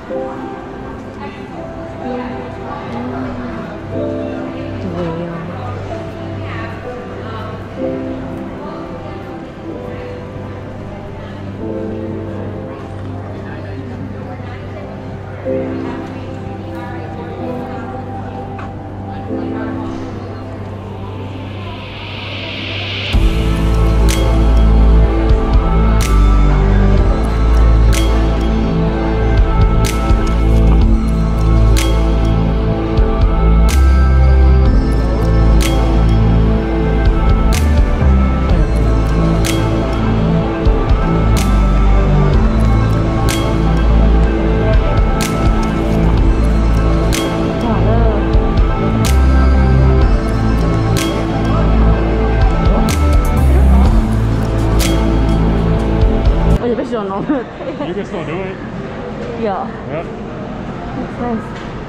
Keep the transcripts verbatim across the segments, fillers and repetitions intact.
You can still do it? Yeah. Yep. That's nice.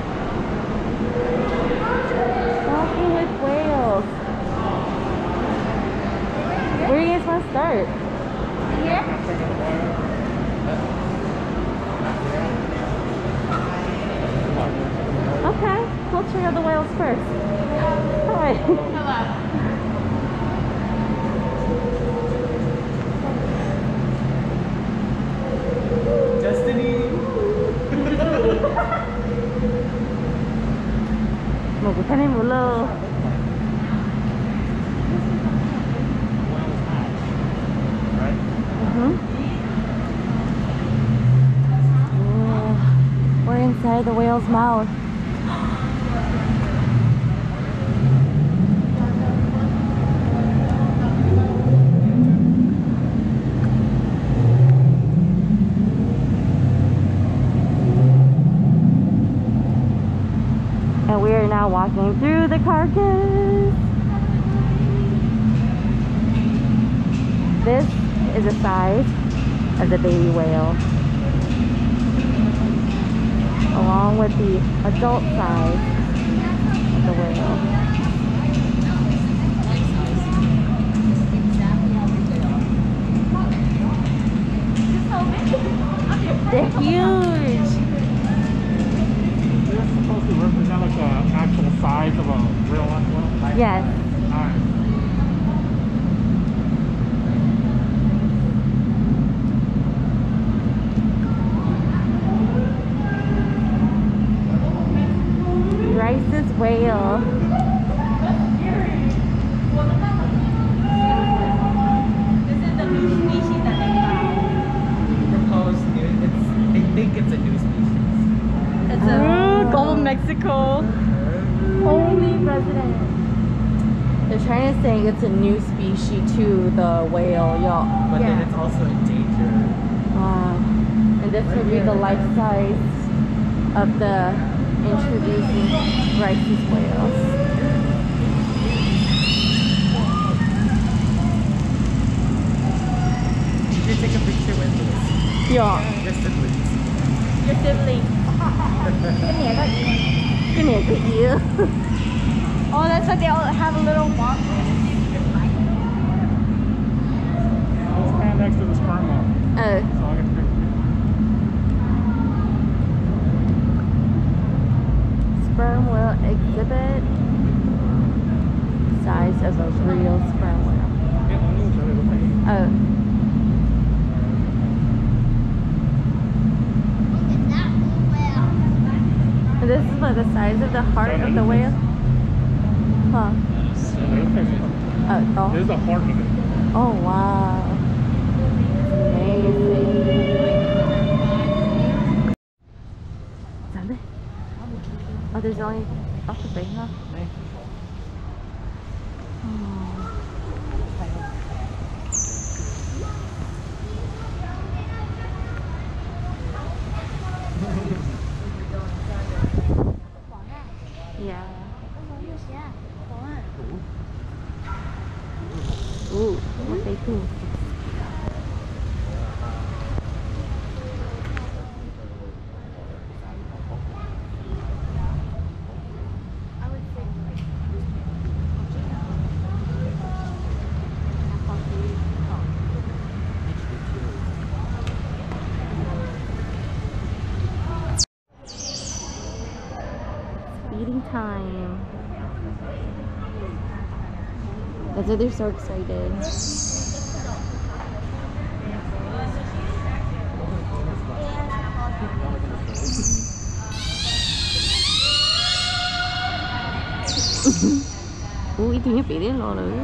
Walking with whales. Where do you guys want to start? Here? Okay, we'll check out the whales first. Hi. Hello. Một cái thanh mù lơ. We're inside the whale's mouth. And we are now walking through the carcass. This is the size of the baby whale, along with the adult size of the whale. They're huge. Supposed to represent like the actual size of a real one? Yes. Alright. Rice's whale. This is the new species that they found. Proposed new. It's, they think it's a new species. It's a Gulf of Mexico only resident. They're trying to say it's a new species to the whale, y'all. But yeah. Then it's also endangered. Wow. And this would be the life size of the introducing Rice's whales. You should take a picture with this. Yeah. Your siblings. Your sibling. Oh, that's why they all have a little walk. Let's stand next to the sperm whale. Oh. So I'll get the picture. Sperm whale exhibit. Size of a real sperm whale. Oh. This is what the size of the heart of the whale. Huh. Oh, oh. There's the heart of it. Oh wow. Amazing. Oh, there's only off the big, huh? Yeah. Ooh, what they do? I would say like feeding time. That's why they're so excited. Ui, tiếng bị đến lo nữa.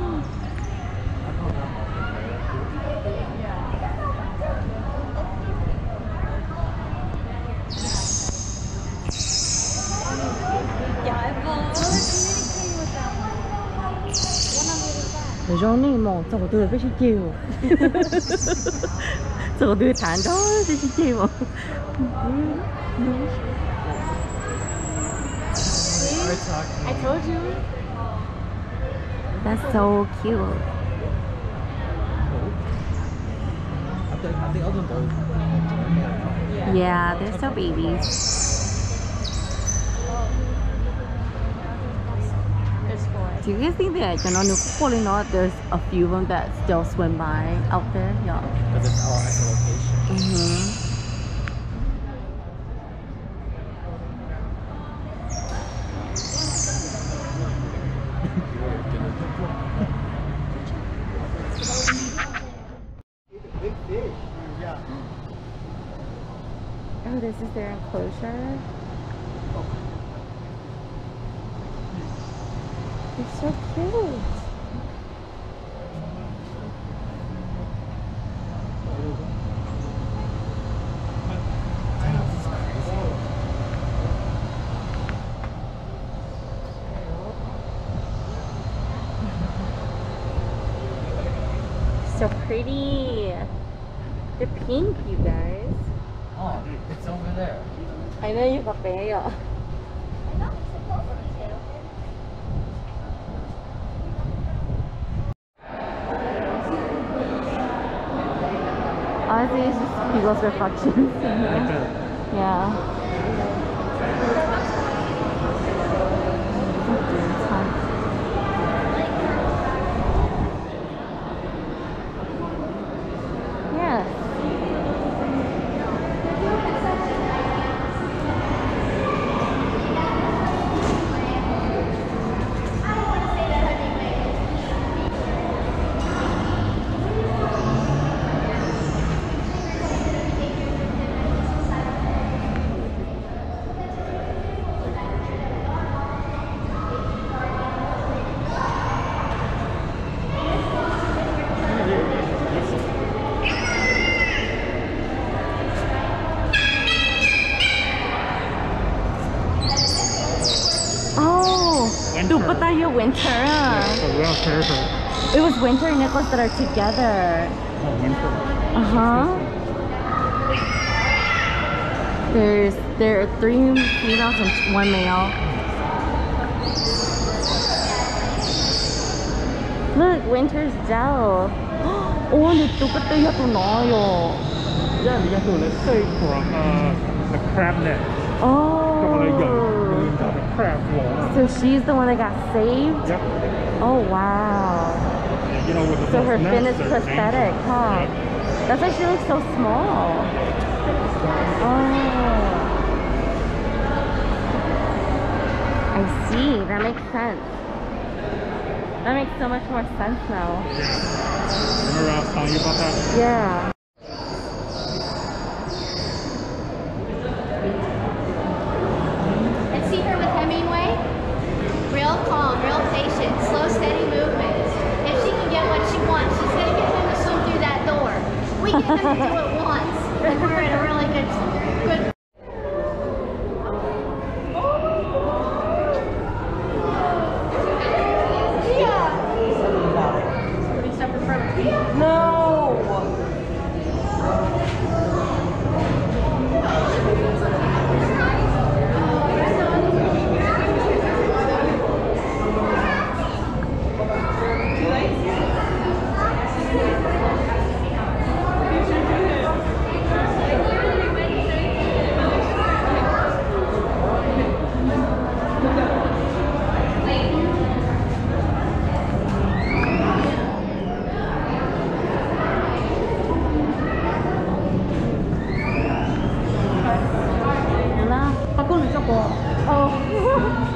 Rồi này mong cho tôi phải chịu. Cho tôi thản đó phải chịu. I told you. That's so cute. I think I think other boys. Yeah, they're still babies. Do you guys think that you know, probably not? There's a few of them that still swim by out there. Yeah. Because it's all echolocation. Mhm. Big fish. Yeah. Oh, this is their enclosure. It's so cute. So pretty. They're pink, you guys. Oh, it's over there. I know you got bear. Honestly, it's just people's reflections. Yeah. Yes. Winter. Dupa your winter. So we're on Thursday. It was winter and necklace that are together. Oh, winter. Uh-huh. There's there are three females and one male. Look, winter's gel. Oh, the tukataya to nayo. Yeah, we have to let's say from uh, the crab net. Oh. The crab wall. So she's the one that got saved? Yep. Oh, wow. And, you know, with the So her most fin is nets, they're prosthetic, dangerous. huh? Yep. That's why she looks so small. Oh. I see. That makes sense. That makes so much more sense now. Yeah. Remember I was telling you about that? Yeah. And see her with Hemingway? Real calm, real patient, slow, steady movements. If she can get what she wants, she's going to get him to swim through that door. We get him to do it once, and we're in a really good, good. Oh.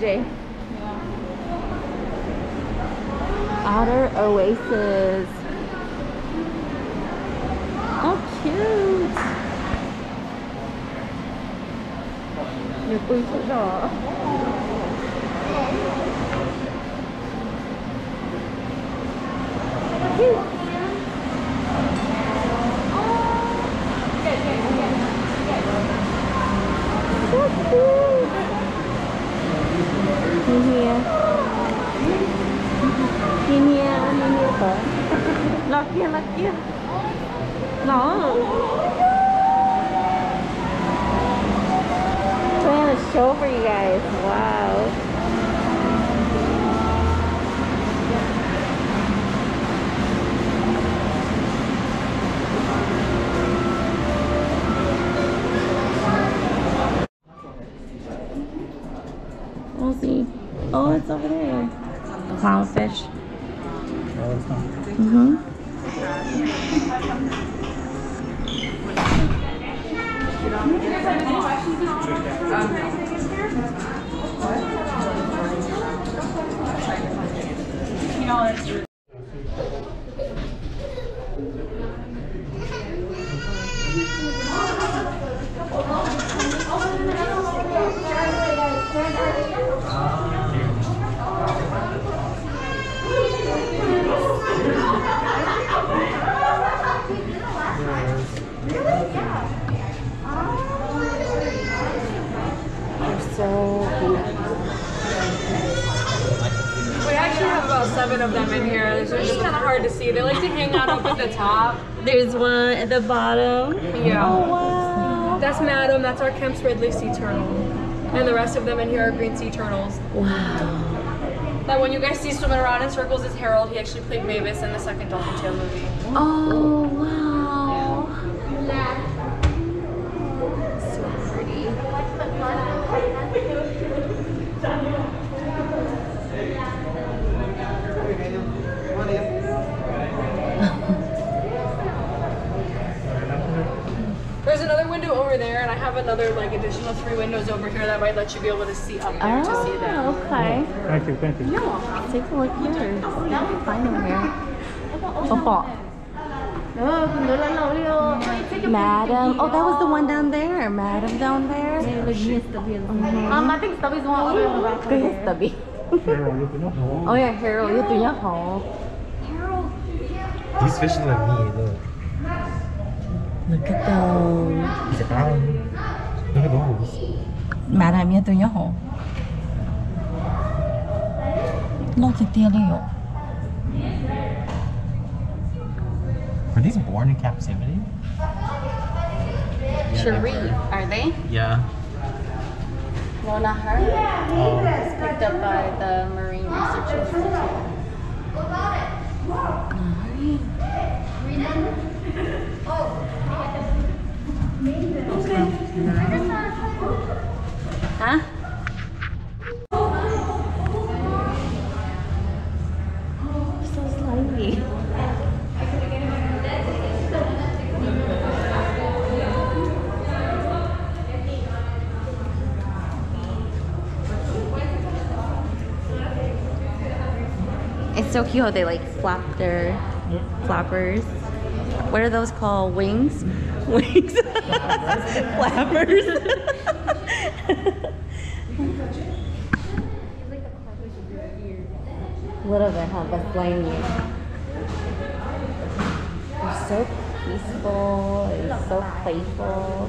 J. Outer Oasis. Oh, cute. 예쁜 소자. So cute. In here. In here, in here. Look here, look here. No. Playing a show for you guys. Wow. We'll see. Oh, it's over there. Clownfish. Oh, it's not. Mm-hmm. We actually have about seven of them in here. They're just kind of hard to see. They like to hang out up at the top. There's one at the bottom. Yeah. Oh, wow. That's Madam. That's our Kemp's Ridley sea turtle. And the rest of them in here are green sea turtles. Wow. That one you guys see swimming around in circles is Harold. He actually played Mavis in the second Dolphin Tale movie. Oh, wow. So pretty. There's another window over there, and I have another like additional three windows over here that might let you be able to see up there to see them. Oh, okay. Thank you, thank you. Take a look here. See if you can find them here. Opo. Madam. Oh, that was the one down there. Madam down there. Mm-hmm. Um, I think Stubby's one over in the back. Good, Stubby. Harold, you know. Oh, yeah, Harold. You're doing your home. These fish look like me, look. Look at those. He's a brown. Look at those. Madam, you're doing your home. Look at the other. Were these born in captivity? Cherie, are they? Yeah. No, not her. Oh. It's picked up by the Marine Research Institute. Huh? So slimy. It's so cute how they like flap their flappers. What are those called? Wings? Wings? Flappers? A little bit, huh? But slimy. They're so peaceful. They're so playful.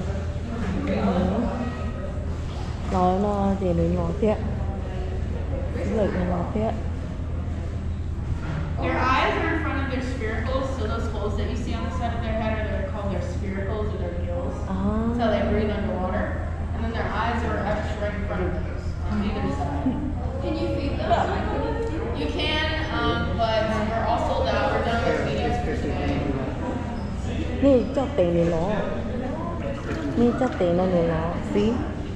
Nói nó thì đừng ngọt tiết. Look, nó ngọt tiết. Their eyes are in front of their spiracles, so those holes that you see on the side of their head are they're called their spiracles or their gills. Oh. That's how they breathe underwater. And then their eyes are actually right in front of them on either side. Can you feed them? You can, um, but we're all sold out. We're done with feedings for today. นี่เจ้าเต่งนี่เนาะนี่เจ้าเต่งนั่นนี่เนาะ see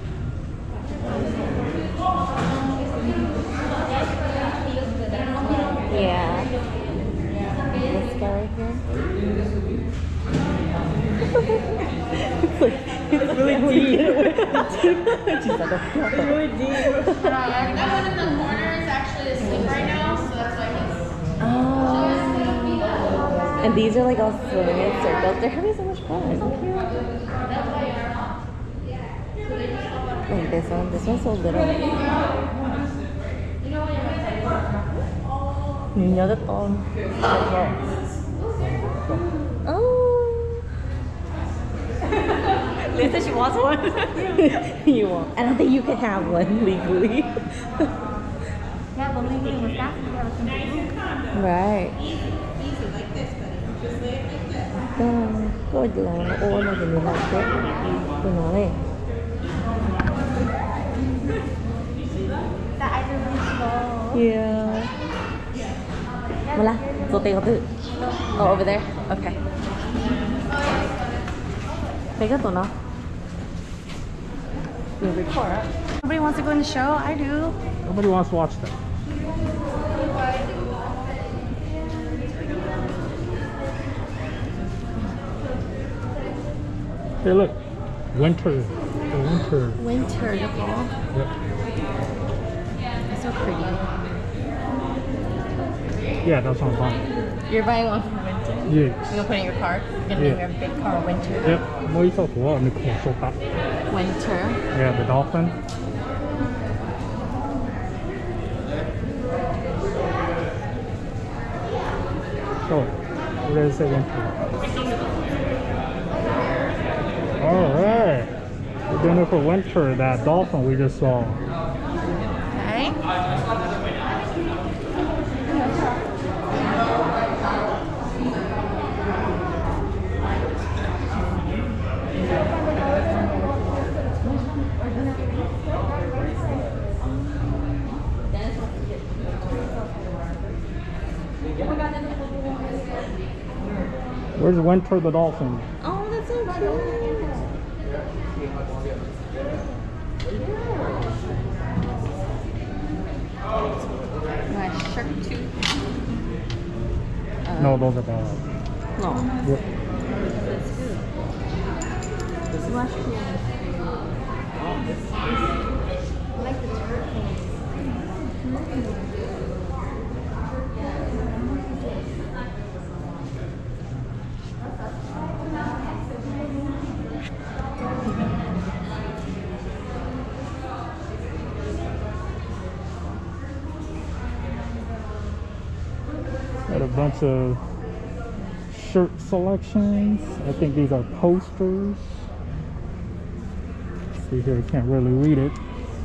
yeah this guy right here it's like it's really deep. She said that. Really deep. That one in the corner is actually asleep right now, so that's why he's. Oh. And these are like all swimming in circles. They're having so much fun. Like this one. This one's so little. Niño de todo. Oh. Lisa, she wants one. You want. I don't think you can have one legally. Yeah, but legally with that, we have a computer. Right. Go, go down. Oh, no, you like it. You know it. The eyes are really small. Yeah. Wala. So take it. Oh, over there. Okay. Take it, no? You record. Nobody wants to go in the show. I do. Nobody wants to watch that. Hey, look. Winter. The winter. Winter. Yep. It's so pretty. Yeah, that's what I'm buying. You're buying one for winter? Yes. You're gonna put it in your car? You're gonna Yeah. name your big car Winter. Yep. What you thought? What? So that. Winter. Yeah, the dolphin. So, what does it say winter? Alright. We're doing it for winter, that dolphin we just saw. Okay. Where's Winter the dolphin? Oh, that's so cute. My shark tooth. Uh, No, those are dogs. No. Yep. Smash tooth. I like the turtles. Got a bunch of shirt selections. I think these are posters. See here, I can't really read it.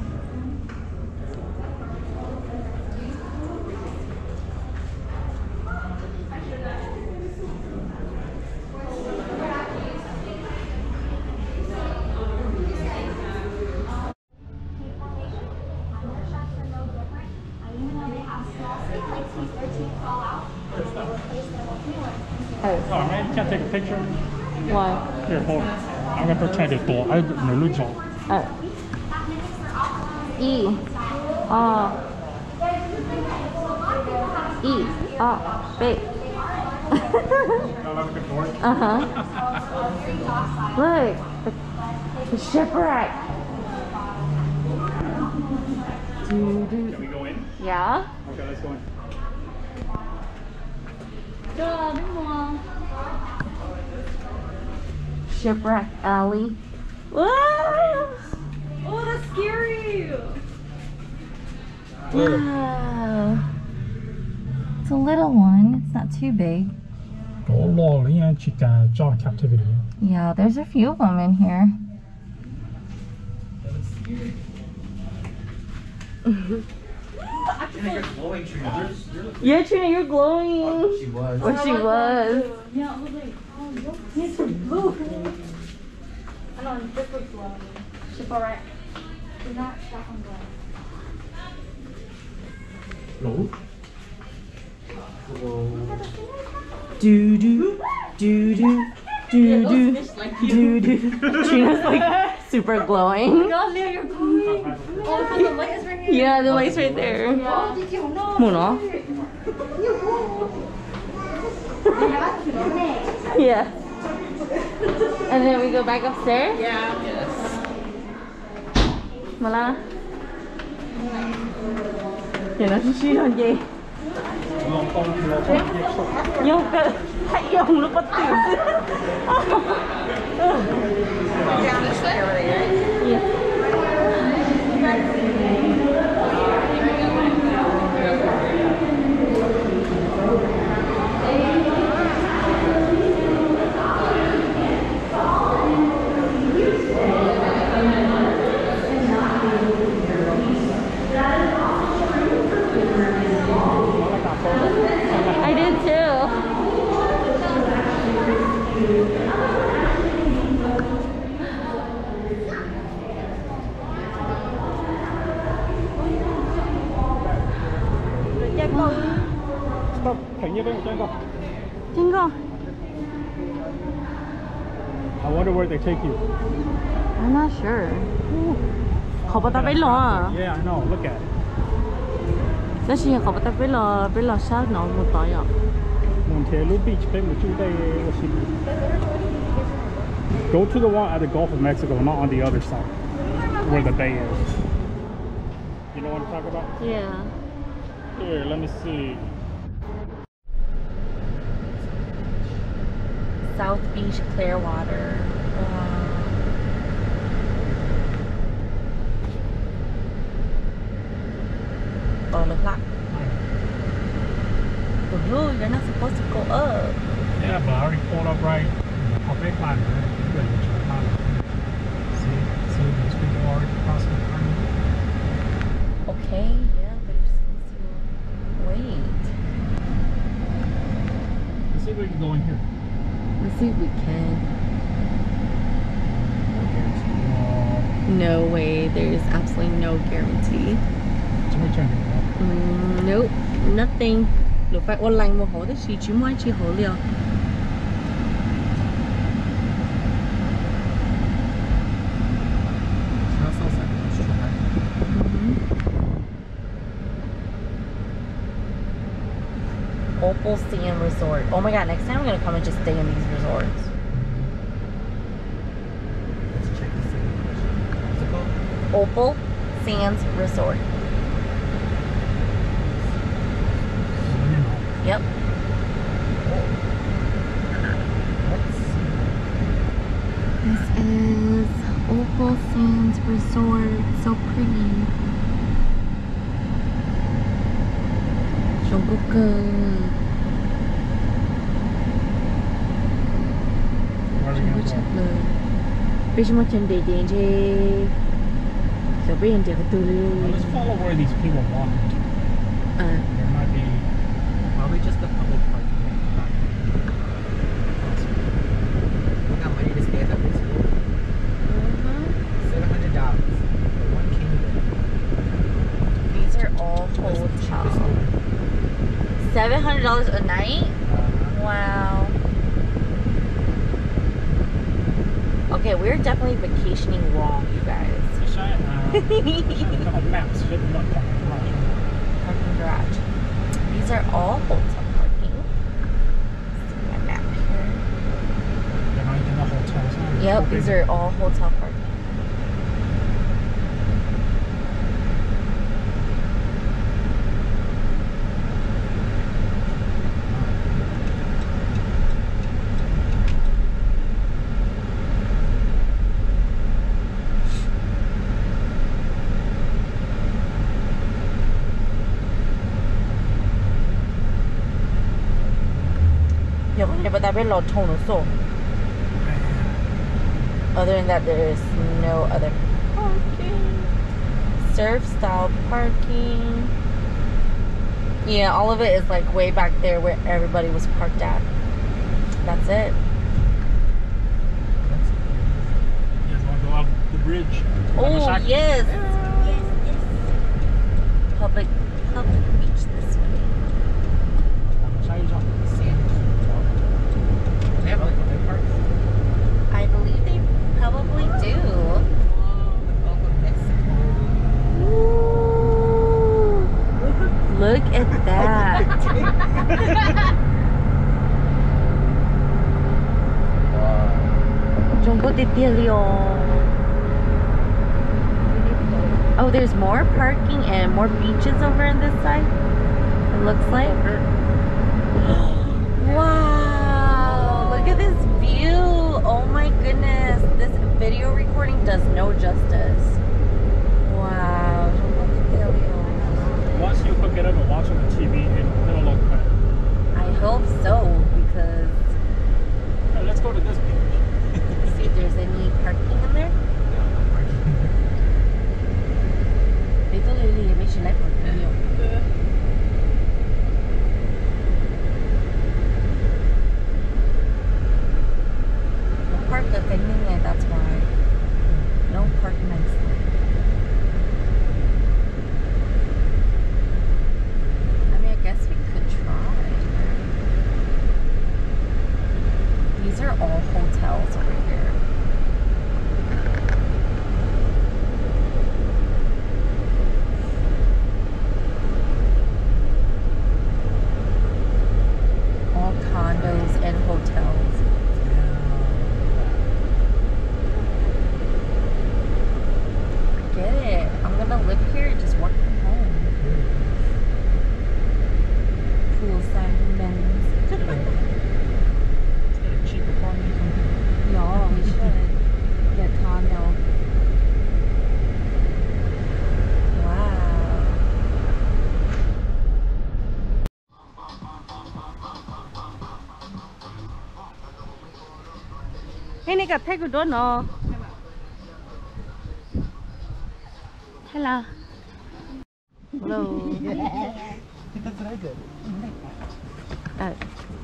Oh man, you can't take a picture? Why? Here, hold on. I'm gonna pretend it's door. I no look John. Uh, E. Ah. E. Ah. Big. Uh huh. Look, the, the shipwreck. Do, do. Can we go in? Yeah. Okay, let's go in. Shipwreck Alley. Whoa! Oh, that's scary. Wow. It's a little one. It's not too big. Oh lord, yeah, chica, John captivity. Yeah, there's a few of them in here. Yeah, Trina, you're glowing. She was. Or she was. Yeah, look like, oh, look, he's so blue. I know, this looks low. Shipwreck. Do not stop on No. Do do do do do do do do. Trina's like super glowing. God, Leah, you're glowing. Oh, because the light is right here. Yeah, the light's right there. Oh, did you know? Mono. Yeah. And then we go back upstairs? Yeah, yes. mà la thì nó suy làm gì nhưng cái hãy dùng nó bắt tiểu I did too. Stop. Thỉnh như bên trên con. Trên con. I wonder where they take you. I'm not sure. Khó bắt ta biết lo. Yeah, I know. Look at it. Đó là khó bắt ta biết lo, biết lo sao nó một tỏi à. Montelu Beach, bên một chút đây. Go to the one at the Gulf of Mexico, not on the other side, where the bay is. You know what I'm talking about? Yeah. Here, let me see. South Beach, Clearwater. Wow. Oh, look like. Oh, you're not supposed to go up. Yeah, but I already pulled up right in the public line. See, see, those people already crossing the line. Okay, yeah, but you're supposed to wait. Let's see if we can go in here. Let's see if we can. No way, there's absolutely no guarantee. Let me turn it off. Mm, nope, nothing. Lúc phải online một hồ thì chỉ chỉ mới chỉ hồ liao. Opal Sand Resort. Oh my god, next time I'm gonna come and just stay in these resorts. Let's check this out. What's it called? Opal Sands Resort. Yep. This is Opal Sands Resort. So pretty. Jungkook. Fish macam dia dia je. Siapa yang dia betul? Let's follow where these people walked. Ah. There might be Probably just the public parking lot. We got money to stay at that school. Seven hundred dollars for one kingdom. These are all hotels. Seven hundred dollars a night? Wow. Okay, we're definitely vacationing wrong, you guys. maps. Parking garage. These are all hotel parking. See my map here. They're not even the hotels. Huh? Yep, these are all hotel parking. But that really tono so. Other than that, there is no other parking. Surf style parking. Yeah, all of it is like way back there where everybody was parked at. That's it. You guys want to go out the bridge? Oh yes. Yes, yes. Public, public beach this way. They have like public parks. I believe they probably do. Oh, the Gulf of Mexico. Ooh, look at that. Jumbo de Tilio. Oh, there's more parking and more beaches over on this side. It looks like. Wow! Look at this view. Oh my goodness. This video recording does no justice. Wow. Once you hook it up and watch on the T V, it, it'll look better. I hope so, because Alright, let's go to this beach. see if there's any parking in there. Dito lili may sila parking yun. The park of Penning, that's why. No park nicely. I mean, I guess we could try. These are all hotels over here. All condos and hotels. Forget it. I'm gonna live here and just work from home. Poolside amenities. Let's get a cheap apartment. Yeah, we should get condo. Wow. Hey, nigga, take a door, no. Hello. Hello. That's what I did. Uh,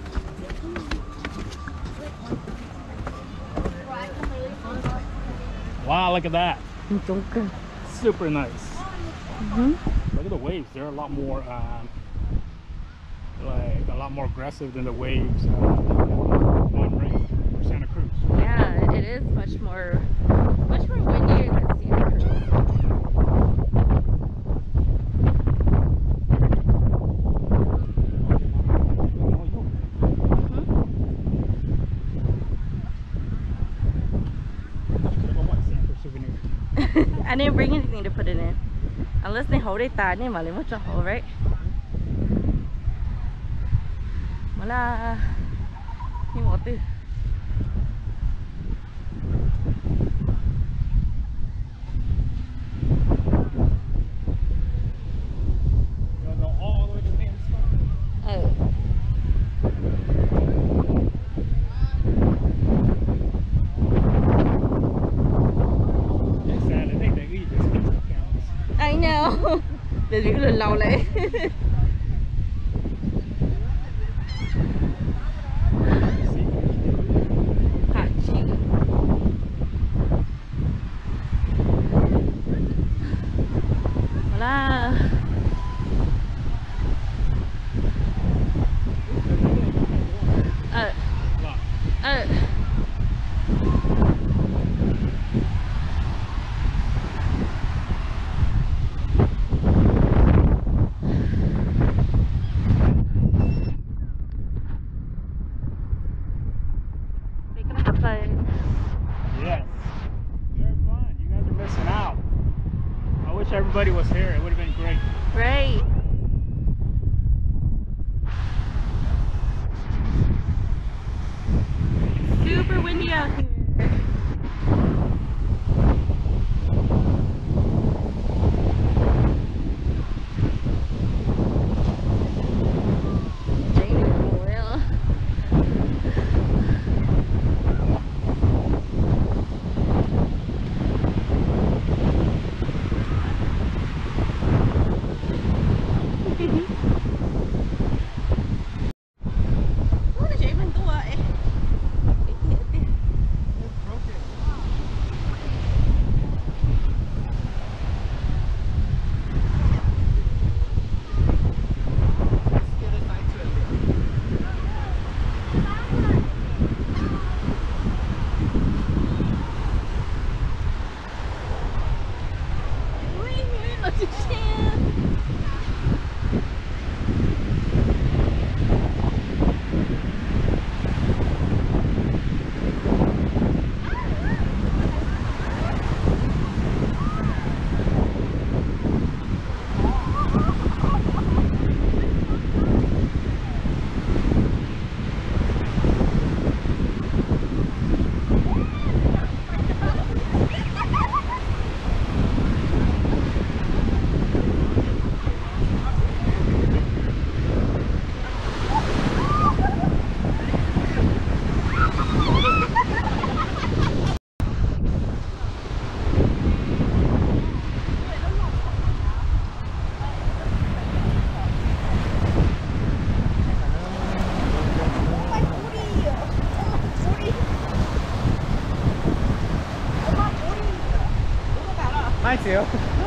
Wow, look at that. Dunker. Super nice. Mhm. Look at the waves. They're a lot more, um, like a lot more aggressive than the waves uh, on Monterey or Santa Cruz. Yeah, it is much more, much more windier than Santa Cruz. I didn't bring anything to put it in. Unless they hold it down, they might want to hold, right? Wala. Ni mo tu. You wanna go all the way to the end spot? Oh. It's sad. I think they eat this pizza counts. I know. Để giữ lần lâu lại. Hot chicken. Wala. Uh, Look. uh. Mine too.